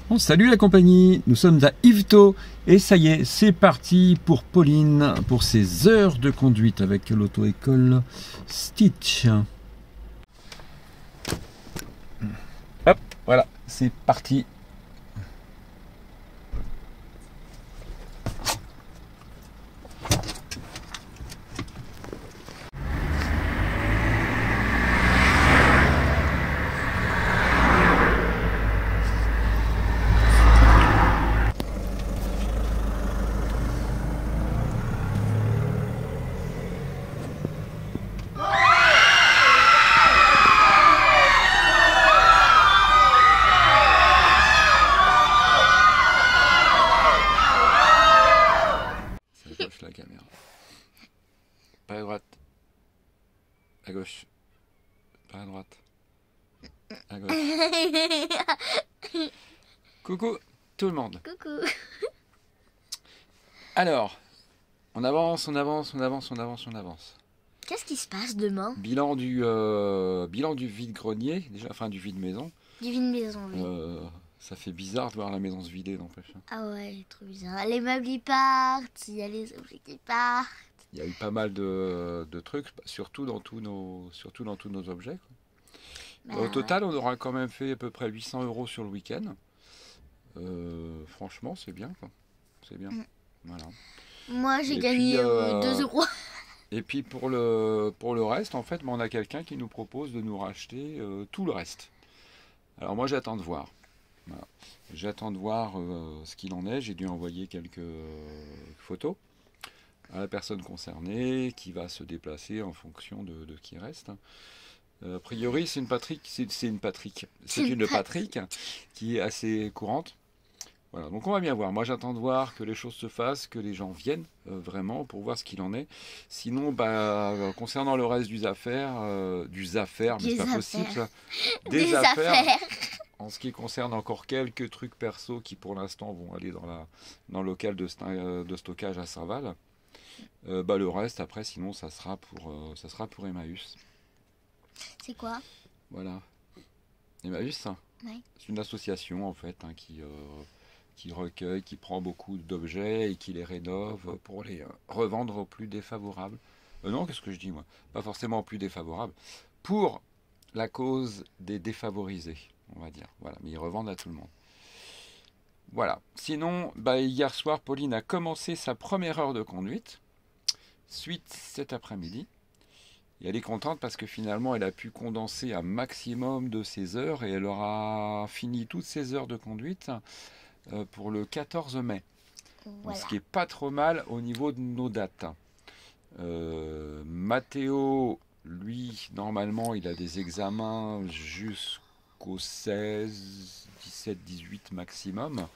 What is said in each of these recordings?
Bon, salut la compagnie, nous sommes à Yvetot et ça y est, c'est parti pour Pauline pour ses heures de conduite avec l'auto-école Stitch. Hop, voilà, c'est parti. La caméra. Pas à droite. À gauche. Pas à droite. À gauche. Coucou tout le monde. Coucou. Alors, on avance. Qu'est-ce qui se passe demain? Bilan du vide-grenier, déjà, enfin du vide-maison. Du vide-maison, oui. Ça fait bizarre de voir la maison se vider, n'empêche. Ah ouais, trop bizarre. Les meubles ils partent, il y a les objets qui partent. Il y a eu pas mal de trucs, surtout dans tous nos objets, quoi. Bah, Au total, on aura quand même fait à peu près 800 € sur le week-end. Franchement, c'est bien, quoi. C'est bien. Voilà. Moi, j'ai Et gagné puis, 2 euros. Et puis pour le reste, en fait, on a quelqu'un qui nous propose de nous racheter tout le reste. Alors moi, j'attends de voir. Voilà. J'attends de voir ce qu'il en est. J'ai dû envoyer quelques photos à la personne concernée qui va se déplacer en fonction de qui reste. A priori, c'est une Patrick qui est assez courante. Voilà, donc on va bien voir. Moi, j'attends de voir que les choses se fassent, que les gens viennent vraiment pour voir ce qu'il en est. Sinon, concernant le reste des affaires, mais c'est pas possible ça. Des affaires. En ce qui concerne encore quelques trucs perso qui pour l'instant vont aller dans le local de stockage à Saint-Val. Le reste après, sinon ça sera pour Emmaüs. C'est quoi? Voilà. Emmaüs, ouais. C'est une association en fait qui recueille, qui prend beaucoup d'objets et qui les rénove pour les revendre aux plus défavorables. Non, qu'est-ce que je dis moi? Pas forcément aux plus défavorables. Pour la cause des défavorisés, on va dire. Voilà, mais ils revendent à tout le monde. Voilà. Sinon, hier soir, Pauline a commencé sa première heure de conduite, suite cet après-midi. Et elle est contente parce que finalement, elle a pu condenser un maximum de ses heures et elle aura fini toutes ses heures de conduite pour le 14 mai. Voilà. Ce qui est pas trop mal au niveau de nos dates. Mathéo, lui, normalement, il a des examens jusqu'au 16, 17, 18 maximum.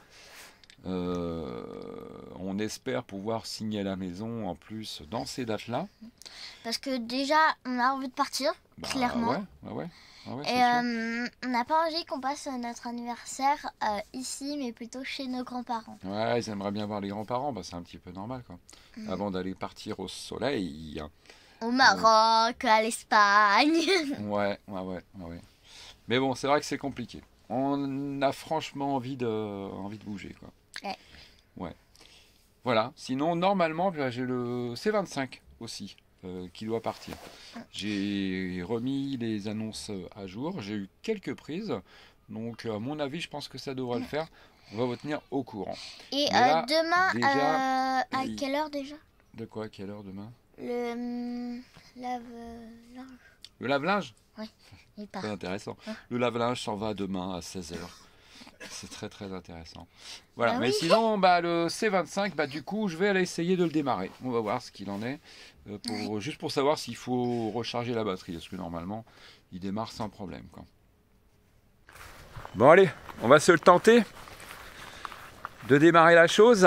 On espère pouvoir signer la maison en plus dans ces dates-là. Parce que déjà, on a envie de partir, clairement. Ouais, et on n'a pas envie qu'on passe notre anniversaire ici, mais plutôt chez nos grands-parents. Ouais, ils aimeraient bien voir les grands-parents, c'est un petit peu normal, quoi. Avant d'aller partir au soleil. Au Maroc, à l'Espagne. Ouais. Mais bon, c'est vrai que c'est compliqué. On a franchement envie de bouger, quoi. Ouais. Voilà. Sinon, normalement, j'ai le C25 aussi qui doit partir. J'ai remis les annonces à jour. J'ai eu quelques prises. Donc, à mon avis, je pense que ça devrait le faire. On va vous tenir au courant. Et là, demain, déjà, à quelle heure déjà? De quoi? À quelle heure demain? Le lave-linge. Le lave-linge? Oui, il part. C'est intéressant. Le lave-linge s'en va demain à 16h. C'est très très intéressant. Voilà, mais sinon, le C25, du coup, je vais aller essayer de le démarrer. On va voir ce qu'il en est. Juste pour savoir s'il faut recharger la batterie. Parce que normalement, il démarre sans problème, quoi. Bon, allez, on va se le tenter de démarrer la chose.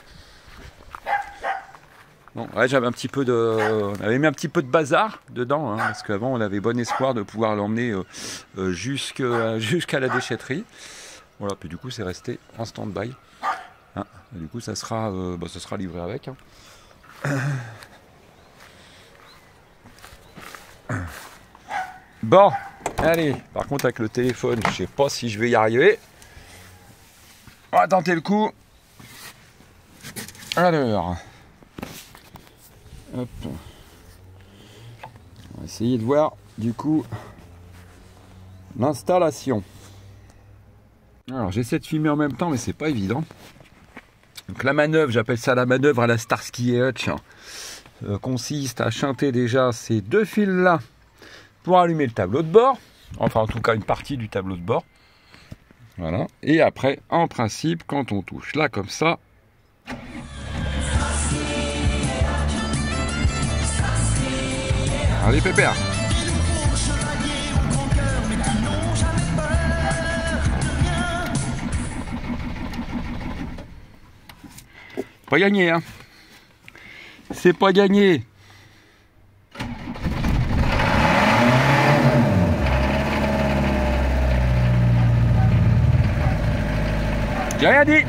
Bon, ouais, on avait mis un petit peu de bazar dedans, parce qu'avant on avait bon espoir de pouvoir l'emmener jusqu'à la déchetterie. Voilà, puis du coup c'est resté en stand-by. Du coup ça sera livré avec. Bon, allez, par contre avec le téléphone, je sais pas si je vais y arriver. On va tenter le coup. Alors, hop. On va essayer de voir du coup l'installation. Alors j'essaie de filmer en même temps, mais c'est pas évident. Donc la manœuvre, j'appelle ça la manœuvre à la Starsky et Hutch, consiste à chanter déjà ces deux fils là pour allumer le tableau de bord, enfin en tout cas une partie du tableau de bord. Voilà. Et après, en principe, quand on touche là comme ça, allez pépère. Pas gagné, hein. C'est pas gagné. J'ai rien dit.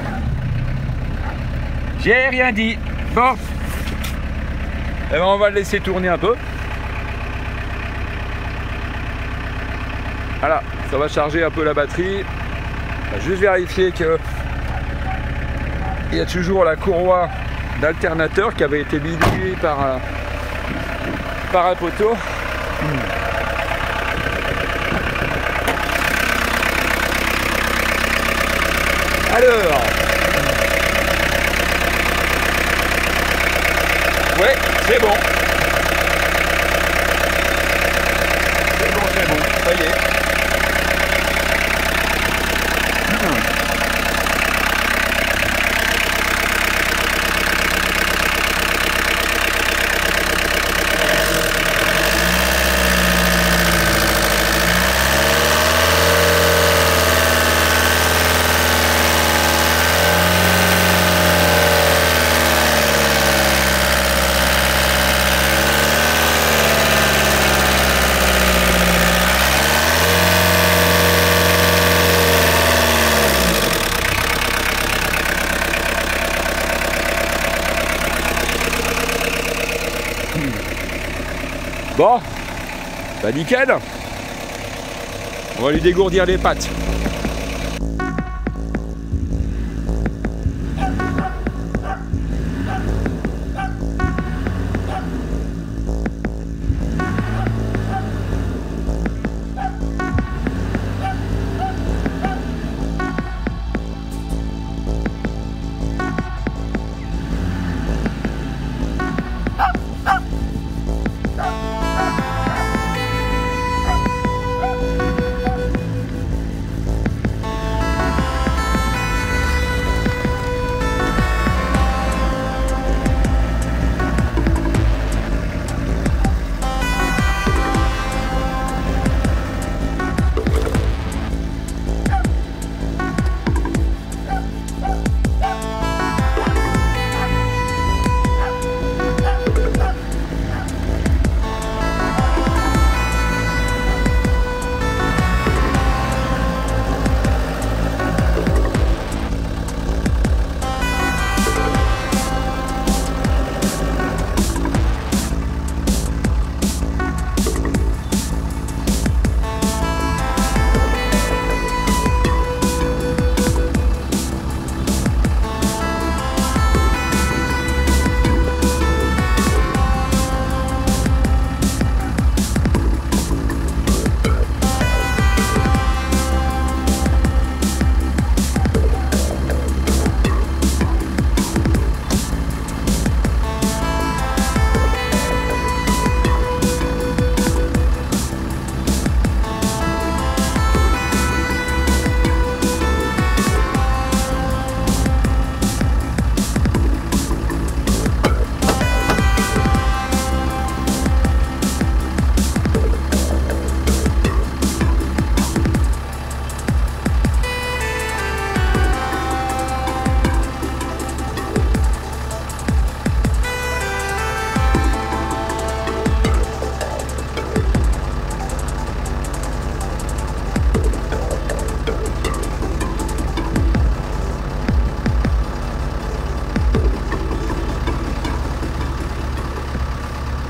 J'ai rien dit. Bon. Eh ben, on va le laisser tourner un peu. Voilà, ça va charger un peu la batterie. On va juste vérifier que il y a toujours la courroie d'alternateur qui avait été bidouillée par un poteau. Alors, ouais, c'est bon. C'est bon, ça y est. Bon, bah nickel. On va lui dégourdir les pattes.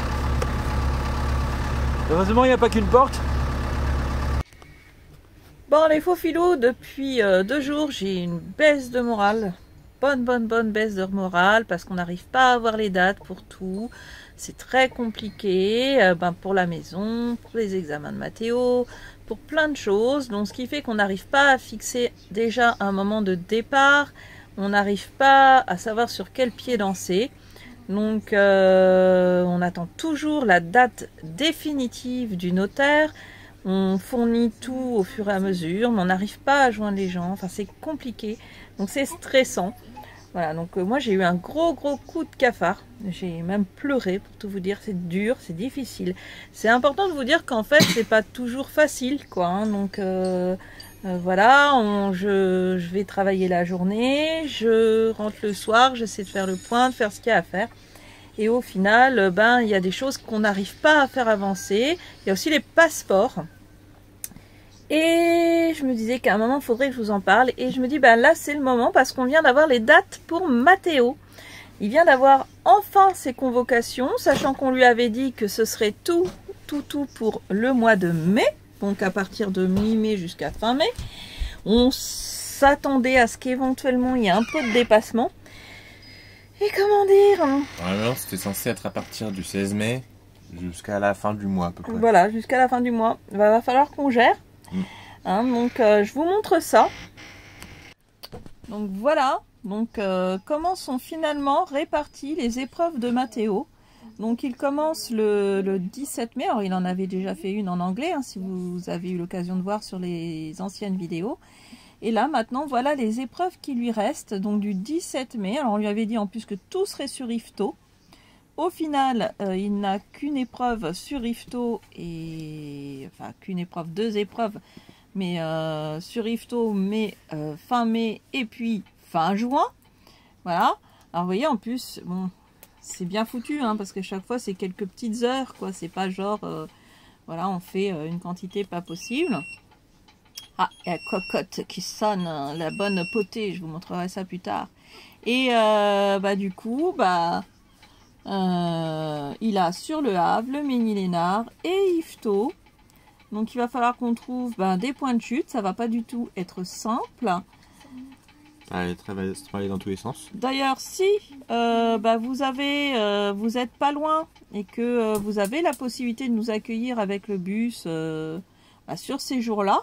Heureusement, il n'y a pas qu'une porte. Bon, les faux filous, depuis 2 jours, j'ai une baisse de morale. Bonne baisse de morale parce qu'on n'arrive pas à avoir les dates pour tout. C'est très compliqué pour la maison, pour les examens de Mathéo, pour plein de choses. Donc, ce qui fait qu'on n'arrive pas à fixer déjà un moment de départ. On n'arrive pas à savoir sur quel pied danser. Donc, on attend toujours la date définitive du notaire. On fournit tout au fur et à mesure, mais on n'arrive pas à joindre les gens. Enfin, c'est compliqué. Donc, c'est stressant. Voilà, donc moi j'ai eu un gros coup de cafard. J'ai même pleuré pour tout vous dire. C'est dur, c'est difficile. C'est important de vous dire qu'en fait c'est pas toujours facile, quoi. Hein. Donc voilà, je vais travailler la journée, je rentre le soir, j'essaie de faire le point, de faire ce qu'il y a à faire. Et au final, il y a des choses qu'on n'arrive pas à faire avancer. Il y a aussi les passeports. Et je me disais qu'à un moment, il faudrait que je vous en parle. Et je me dis, là, c'est le moment parce qu'on vient d'avoir les dates pour Mathéo. Il vient d'avoir enfin ses convocations, sachant qu'on lui avait dit que ce serait tout pour le mois de mai. Donc, à partir de mi-mai jusqu'à fin mai. On s'attendait à ce qu'éventuellement, il y ait un peu de dépassement. Et comment dire? Alors, c'était censé être à partir du 16 mai jusqu'à la fin du mois, à peu près. Voilà, jusqu'à la fin du mois. Il va falloir qu'on gère. Hein, donc je vous montre ça. Donc voilà, donc comment sont finalement réparties les épreuves de Mathéo. Donc il commence le 17 mai, alors il en avait déjà fait une en anglais, hein, si vous avez eu l'occasion de voir sur les anciennes vidéos. Et là maintenant voilà les épreuves qui lui restent, donc du 17 mai, alors on lui avait dit en plus que tout serait sur IFTO. Au final, il n'a qu'une épreuve sur IFTO, enfin qu'une épreuve, 2 épreuves, mais sur IFTO, mais fin mai et puis fin juin. Voilà. Alors vous voyez, en plus, bon, c'est bien foutu, hein, parce que chaque fois c'est quelques petites heures, quoi. C'est pas genre, voilà, on fait une quantité pas possible. Ah, il y a la cocotte qui sonne, la bonne potée, je vous montrerai ça plus tard. Et du coup, il a sur Le Havre, le Ménil-Lénard et IFTO. Donc il va falloir qu'on trouve des points de chute. Ça va pas du tout être simple. Allez, travailler dans tous les sens. D'ailleurs, si vous êtes pas loin et que vous avez la possibilité de nous accueillir avec le bus sur ces jours-là,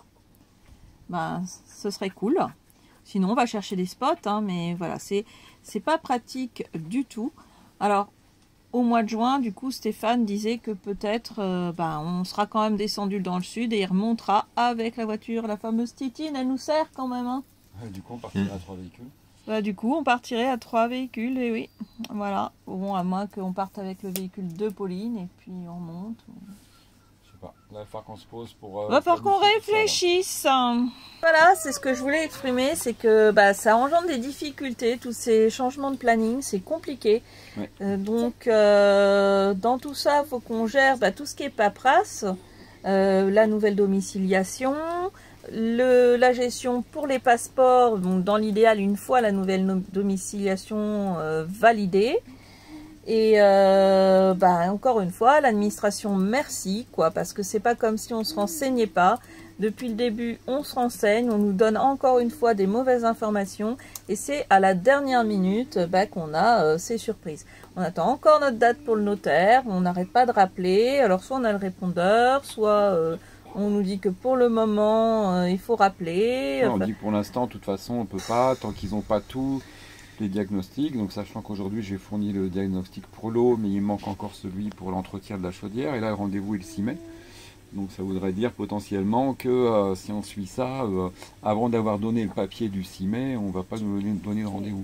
ce serait cool. Sinon, on va chercher des spots, hein, mais voilà, c'est pas pratique du tout. Alors, au mois de juin, du coup, Stéphane disait que peut-être on sera quand même descendu dans le sud et il remontera avec la voiture, la fameuse Titine, elle nous sert quand même. Hein. Du coup, on partirait à 3 véhicules. Du coup, on partirait à 3 véhicules, et oui, voilà. Bon, à moins qu'on parte avec le véhicule de Pauline et puis on monte. Je sais pas. Là, il va falloir qu'on se pose pour. Va falloir qu'on réfléchisse. Voilà, c'est ce que je voulais exprimer, c'est que ça engendre des difficultés, tous ces changements de planning, c'est compliqué. Ouais. Donc, dans tout ça, il faut qu'on gère tout ce qui est paperasse, la nouvelle domiciliation, la gestion pour les passeports, donc dans l'idéal, une fois la nouvelle domiciliation validée. Et encore une fois, l'administration, merci, quoi, parce que c'est pas comme si on se renseignait pas. Depuis le début, on se renseigne, on nous donne encore une fois des mauvaises informations, et c'est à la dernière minute qu'on a ces surprises. On attend encore notre date pour le notaire, on n'arrête pas de rappeler, alors soit on a le répondeur, soit on nous dit que pour le moment, il faut rappeler. On dit pour l'instant, de toute façon, on peut pas, tant qu'ils n'ont pas tout. Les diagnostics, donc sachant qu'aujourd'hui j'ai fourni le diagnostic pour l'eau, mais il manque encore celui pour l'entretien de la chaudière, et là le rendez-vous est le 6 mai. Donc ça voudrait dire potentiellement que si on suit ça, avant d'avoir donné le papier du 6 mai, on ne va pas nous donner le rendez-vous.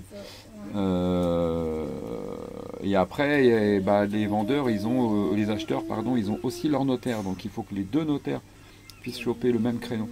Et après, les vendeurs, les acheteurs, pardon, ils ont aussi leur notaire, donc il faut que les 2 notaires puissent choper le même créneau.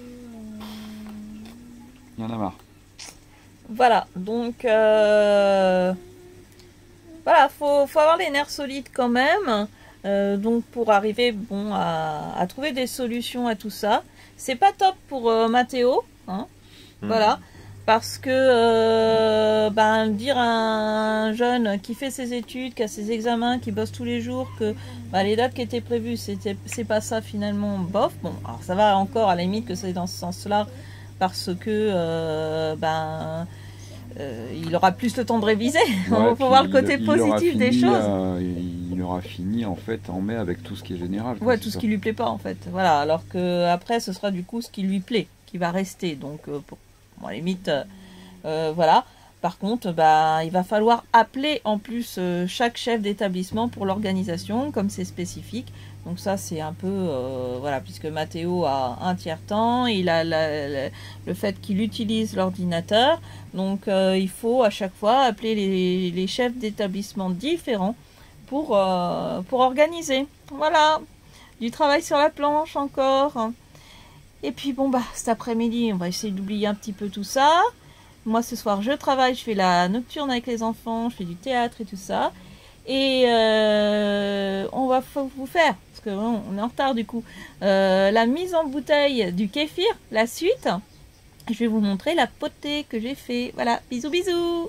Il y en a marre. Voilà, donc voilà, faut avoir les nerfs solides quand même. Donc pour arriver à trouver des solutions à tout ça. C'est pas top pour Mathéo, hein. Voilà. Parce que dire à un jeune qui fait ses études, qui a ses examens, qui bosse tous les jours, que les dates qui étaient prévues, c'est pas ça finalement, bof. Bon, alors ça va encore à la limite que c'est dans ce sens-là, parce que il aura plus le temps de réviser. Ouais, Faut voir le côté positif des choses. Il aura fini en fait en mai avec tout ce qui est général. Ouais, tout ce qui lui plaît pas en fait. Voilà, alors que après ce sera du coup ce qui lui plaît, qui va rester. Donc à la limite, voilà. Par contre, il va falloir appeler en plus chaque chef d'établissement pour l'organisation, comme c'est spécifique. Donc ça, c'est un peu, voilà, puisque Mathéo a un tiers-temps, il a le fait qu'il utilise l'ordinateur. Donc il faut à chaque fois appeler les chefs d'établissement différents pour organiser. Voilà, du travail sur la planche encore. Et puis cet après-midi, on va essayer d'oublier un petit peu tout ça. Moi ce soir je travaille, je fais la nocturne avec les enfants, je fais du théâtre et tout ça. Et on va vous faire, parce que on est en retard du coup, la mise en bouteille du kéfir, la suite. Je vais vous montrer la potée que j'ai fait. Voilà, bisous bisous.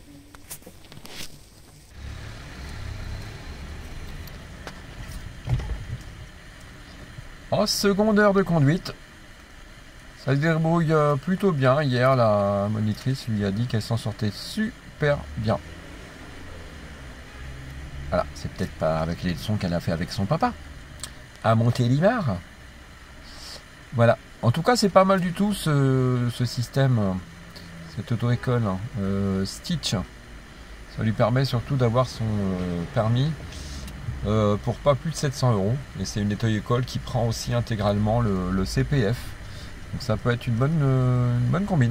En seconde heure de conduite, ça se débrouille plutôt bien. Hier, la monitrice lui a dit qu'elle s'en sortait super bien. Voilà, c'est peut-être pas avec les leçons qu'elle a fait avec son papa à Montélimar. Voilà, en tout cas, c'est pas mal du tout ce système, cette auto-école Stitch. Ça lui permet surtout d'avoir son permis pour pas plus de 700 €. Et c'est une auto-école qui prend aussi intégralement le CPF. Donc ça peut être une bonne combine.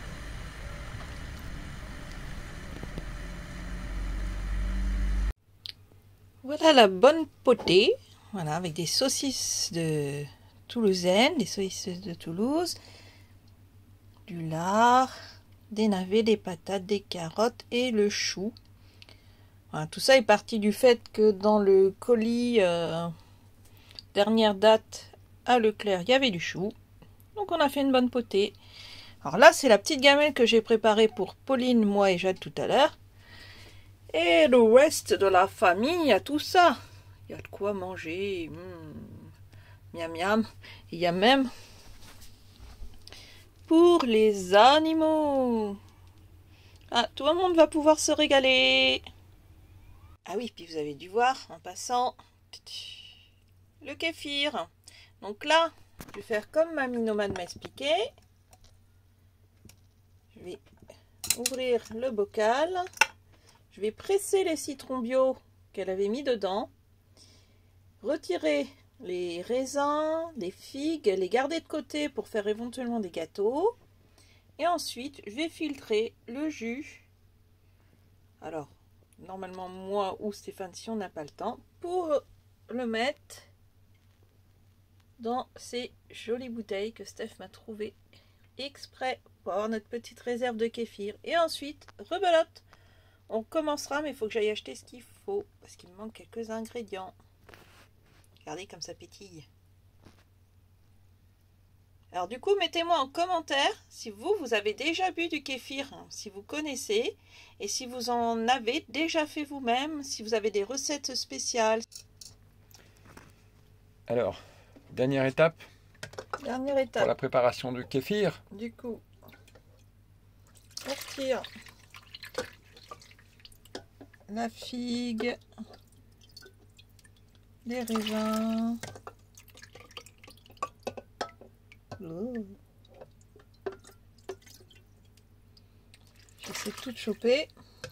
Voilà la bonne potée. Voilà, avec des saucisses de toulousaines, des saucisses de Toulouse, du lard, des navets, des patates, des carottes et le chou. Voilà, tout ça est parti du fait que dans le colis dernière date à Leclerc, il y avait du chou. Donc on a fait une bonne potée. Alors là, c'est la petite gamelle que j'ai préparée pour Pauline, moi et Jade tout à l'heure. Et le reste de la famille, il y a tout ça. Il y a de quoi manger. Miam miam. Il y a même pour les animaux. Ah, tout le monde va pouvoir se régaler. Ah oui, puis vous avez dû voir en passant le kéfir. Donc là, je vais faire comme Mamie Nomade m'a expliqué. Je vais ouvrir le bocal. Je vais presser les citrons bio qu'elle avait mis dedans. Retirer les raisins, les figues, les garder de côté pour faire éventuellement des gâteaux. Et ensuite, je vais filtrer le jus. Alors, normalement, moi ou Stéphane, si on n'a pas le temps, pour le mettre dans ces jolies bouteilles que Steph m'a trouvées exprès pour notre petite réserve de kéfir. Et ensuite, rebelote. On commencera, mais il faut que j'aille acheter ce qu'il faut, parce qu'il me manque quelques ingrédients. Regardez comme ça pétille. Alors du coup, mettez-moi en commentaire si vous avez déjà bu du kéfir, si vous connaissez, et si vous en avez déjà fait vous-même, si vous avez des recettes spéciales. Alors, dernière étape Dernière pour étape. la préparation du kéfir. Du coup, on retire la figue, les raisins. J'essaie de tout choper.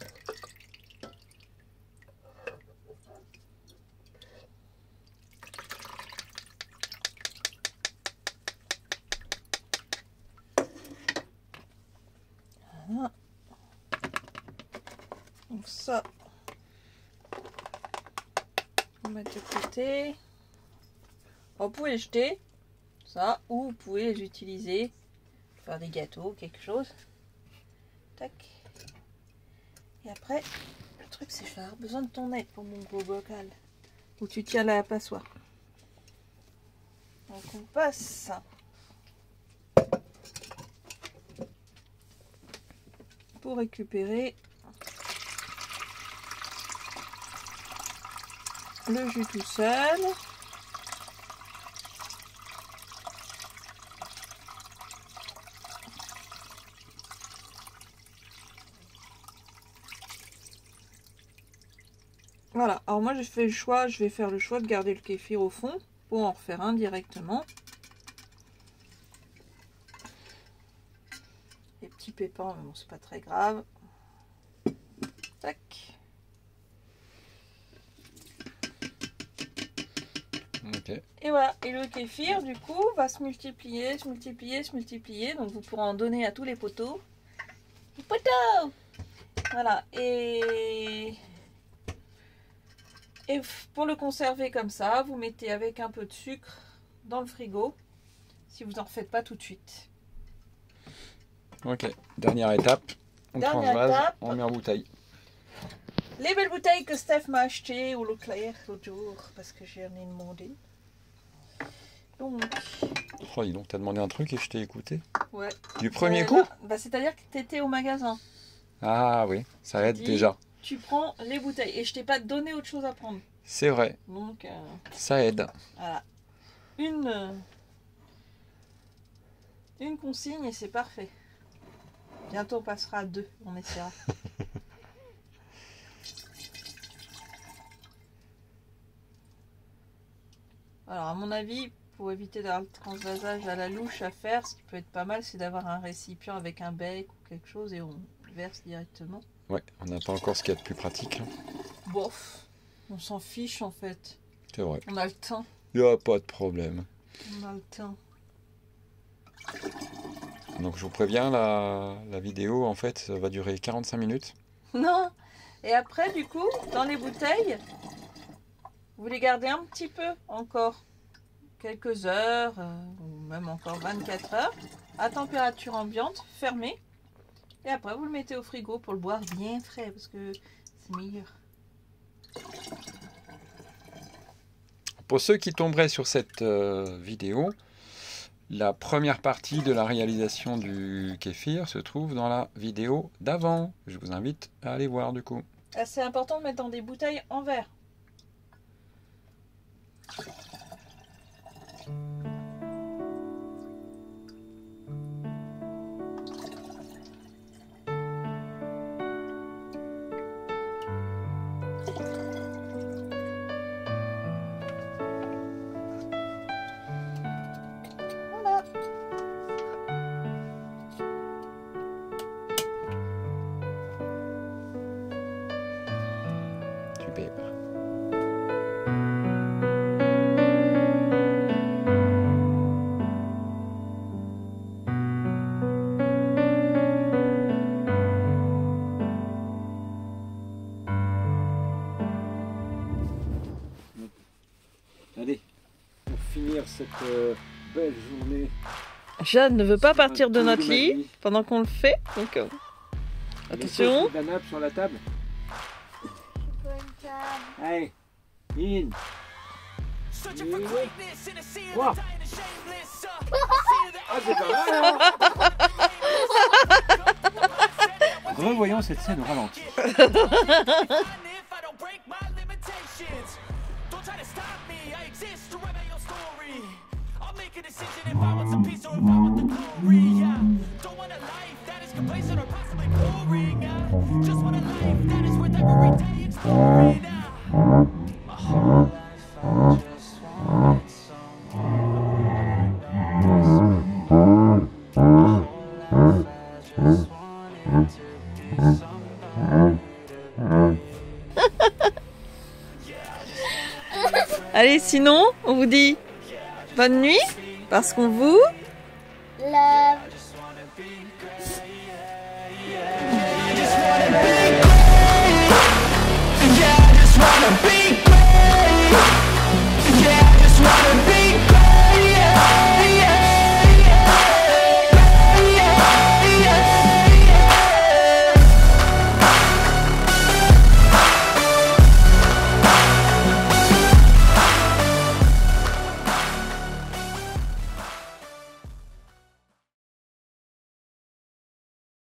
Voilà. Donc ça, on met de côté. Vous pouvez les jeter, ça, ou vous pouvez les utiliser pour faire des gâteaux, quelque chose. Tac. Et après, le truc c'est que je vais avoir besoin de ton aide pour mon gros bocal. Où tu tiens la passoire. Donc on passe pour récupérer le jus tout seul. Voilà, alors moi je vais faire le choix de garder le kéfir au fond pour en refaire un directement. Les petits pépins, mais bon, c'est pas très grave. Tac. Ok. Et voilà, et le kéfir du coup va se multiplier, se multiplier, se multiplier. Donc vous pourrez en donner à tous les poteaux. Les poteaux! Voilà, et pour le conserver comme ça, vous mettez avec un peu de sucre dans le frigo, si vous n'en refaites pas tout de suite. Ok, dernière étape. On transvase, on met en bouteille. Les belles bouteilles que Steph m'a achetées au Leclerc l'autre jour, parce que j'en ai demandé. Donc... Oh, dis donc, t'as demandé un truc et je t'ai écouté. Ouais. Du premier coup? Bah, c'est-à-dire que t'étais au magasin. Ah oui, ça aide déjà. Tu prends les bouteilles et je t'ai pas donné autre chose à prendre. C'est vrai. Donc, ça aide. Voilà. Une consigne et c'est parfait. Bientôt on passera à 2, on essaiera. Alors à mon avis, pour éviter d'avoir le transvasage à la louche à faire, ce qui peut être pas mal, c'est d'avoir un récipient avec un bec ou quelque chose et on verse directement. Ouais, on n'a pas encore ce qu'il y a de plus pratique. Bof, on s'en fiche en fait. C'est vrai. On a le temps. Il n'y a pas de problème. On a le temps. Donc je vous préviens, la vidéo en fait ça va durer 45 minutes. Non. Et après du coup, dans les bouteilles, vous les gardez un petit peu encore. Quelques heures, ou même encore 24 heures, à température ambiante, fermée. Et après vous le mettez au frigo pour le boire bien frais, parce que c'est meilleur. Pour ceux qui tomberaient sur cette vidéo, la première partie de la réalisation du kéfir se trouve dans la vidéo d'avant. Je vous invite à aller voir du coup. C'est important de mettre dans des bouteilles en verre. Super. Allez, pour finir cette belle journée. Jeanne ne veut pas partir de notre lit pendant qu'on le fait. Donc, attention. La nappe sur la table. Allez, in. Wow. Ah, c'est pas mal, hein. Revoyons cette scène au ralenti. Allez, sinon, on vous dit bonne nuit, parce qu'on vous